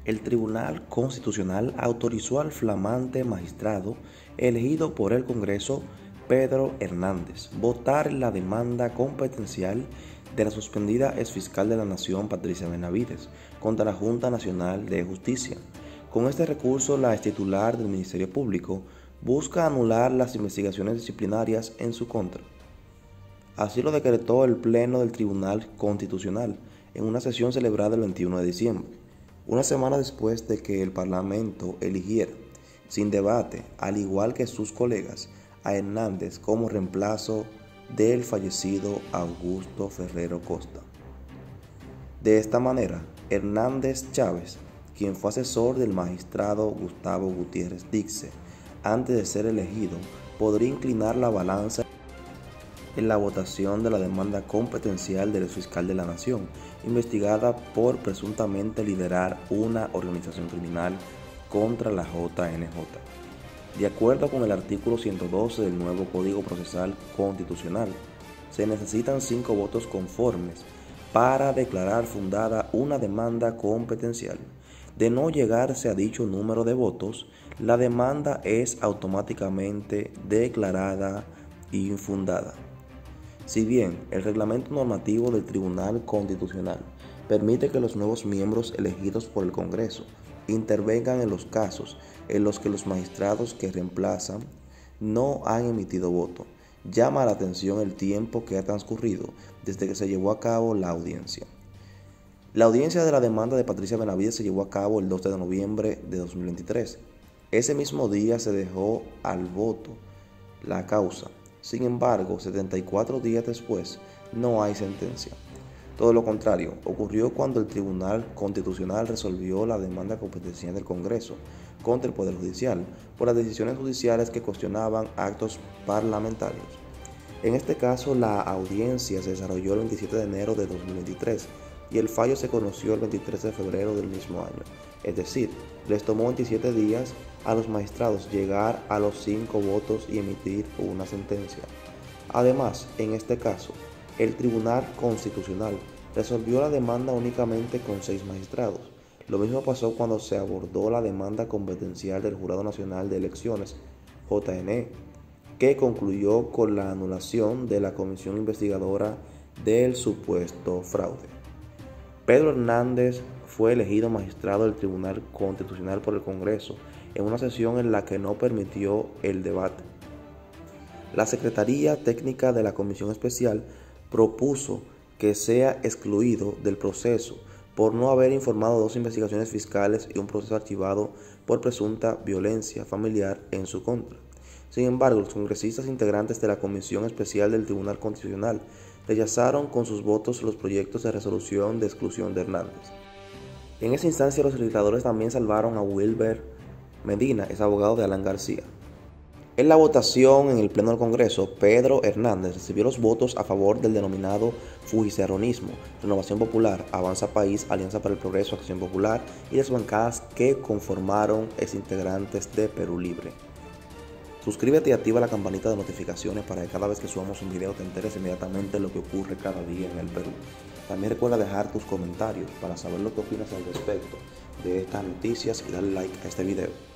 El Tribunal Constitucional autorizó al flamante magistrado elegido por el Congreso, Pedro Hernández, votar la demanda competencial de la suspendida exfiscal de la Nación, Patricia Benavides, contra la Junta Nacional de Justicia. Con este recurso, la extitular del Ministerio Público busca anular las investigaciones disciplinarias en su contra. Así lo decretó el Pleno del Tribunal Constitucional en una sesión celebrada el 21 de diciembre, una semana después de que el Parlamento eligiera, sin debate, al igual que sus colegas, a Hernández como reemplazo del fallecido Augusto Ferrero Costa. De esta manera, Hernández Chávez, quien fue asesor del magistrado Gustavo Gutiérrez Dixer antes de ser elegido, podría inclinar la balanza en la votación de la demanda competencial del fiscal de la Nación, investigada por presuntamente liderar una organización criminal contra la JNJ. De acuerdo con el artículo 112 del nuevo Código Procesal Constitucional, se necesitan 5 votos conformes para declarar fundada una demanda competencial. De no llegarse a dicho número de votos, la demanda es automáticamente declarada infundada. Si bien el reglamento normativo del Tribunal Constitucional permite que los nuevos miembros elegidos por el Congreso intervengan en los casos en los que los magistrados que reemplazan no han emitido voto, llama la atención el tiempo que ha transcurrido desde que se llevó a cabo la audiencia. La audiencia de la demanda de Patricia Benavides se llevó a cabo el 2 de noviembre de 2023. Ese mismo día se dejó al voto la causa. Sin embargo, 74 días después, no hay sentencia. Todo lo contrario, ocurrió cuando el Tribunal Constitucional resolvió la demanda competencial del Congreso contra el Poder Judicial por las decisiones judiciales que cuestionaban actos parlamentarios. En este caso, la audiencia se desarrolló el 27 de enero de 2023 y el fallo se conoció el 23 de febrero del mismo año. Es decir, les tomó 27 días a los magistrados llegar a los 5 votos y emitir una sentencia. Además, en este caso, el Tribunal Constitucional resolvió la demanda únicamente con 6 magistrados. Lo mismo pasó cuando se abordó la demanda competencial del Jurado Nacional de Elecciones, JNE, que concluyó con la anulación de la comisión investigadora del supuesto fraude. Pedro Hernández fue elegido magistrado del Tribunal Constitucional por el Congreso en una sesión en la que no permitió el debate. La Secretaría Técnica de la Comisión Especial propuso que sea excluido del proceso por no haber informado 2 investigaciones fiscales y un proceso archivado por presunta violencia familiar en su contra. Sin embargo, los congresistas integrantes de la Comisión Especial del Tribunal Constitucional rechazaron con sus votos los proyectos de resolución de exclusión de Hernández. En esa instancia, los legisladores también salvaron a Wilber Medina, es abogado de Alan García. En la votación en el Pleno del Congreso, Pedro Hernández recibió los votos a favor del denominado fujicerronismo, Renovación Popular, Avanza País, Alianza para el Progreso, Acción Popular y las bancadas que conformaron exintegrantes de Perú Libre. Suscríbete y activa la campanita de notificaciones para que cada vez que subamos un video te enteres inmediatamente de lo que ocurre cada día en el Perú. También recuerda dejar tus comentarios para saber lo que opinas al respecto de estas noticias y darle like a este video.